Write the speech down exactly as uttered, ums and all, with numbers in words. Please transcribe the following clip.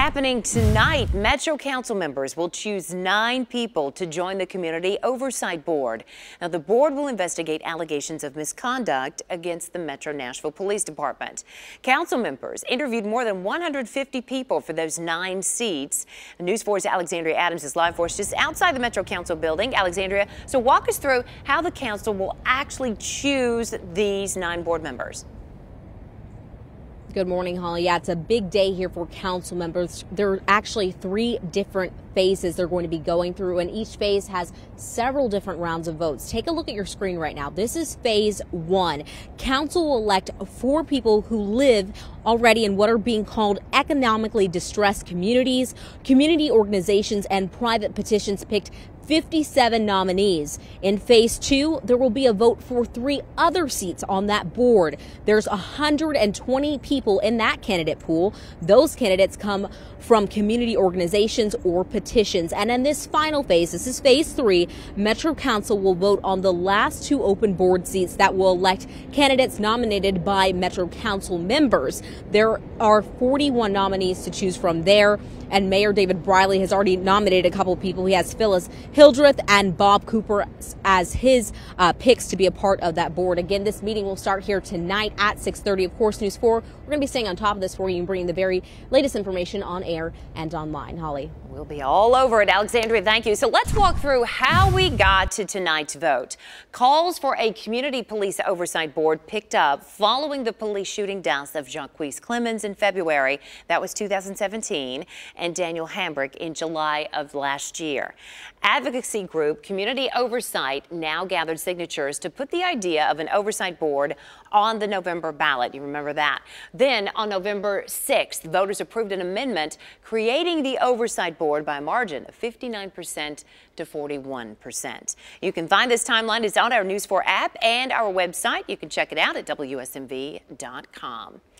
Happening tonight, Metro Council members will choose nine people to join the Community Oversight Board. Now, the board will investigate allegations of misconduct against the Metro Nashville Police Department. Council members interviewed more than one hundred fifty people for those nine seats. News four's Alexandria Adams is live for us just outside the Metro Council building. Alexandria, so walk us through how the council will actually choose these nine board members. Good morning, Holly. Yeah, it's a big day here for council members. There are actually three different phases they're going to be going through, and each phase has several different rounds of votes. Take a look at your screen right now. This is phase one. Council will elect four people who live already in what are being called economically distressed communities. Community organizations and private petitions picked fifty-seven nominees. In phase two, there will be a vote for three other seats on that board. There's one hundred twenty people in that candidate pool. Those candidates come from community organizations or petitions. And in this final phase, this is phase three, Metro Council will vote on the last two open board seats that will elect candidates nominated by Metro Council members. There are forty-one nominees to choose from there, and Mayor David Briley has already nominated a couple of people. He has Phyllis Hildreth and Bob Cooper as his uh, picks to be a part of that board. Again, this meeting will start here tonight at six thirty. Of course, News four, we're going to be staying on top of this for you and bringing the very latest information on air and online. Holly. We'll be all over it. Alexandria, thank you. So let's walk through how we got to tonight's vote. Calls for a community police oversight board picked up following the police shooting deaths of Jacquees Clemens in February. That was two thousand seventeen. And Daniel Hambrick in July of last year. Advocacy group Community Oversight now gathered signatures to put the idea of an oversight board on the November ballot. You remember that. Then on November sixth, voters approved an amendment creating the oversight board by a margin of fifty-nine percent to forty-one percent. You can find this timeline. It's on our News four app and our website. You can check it out at W S M V dot com.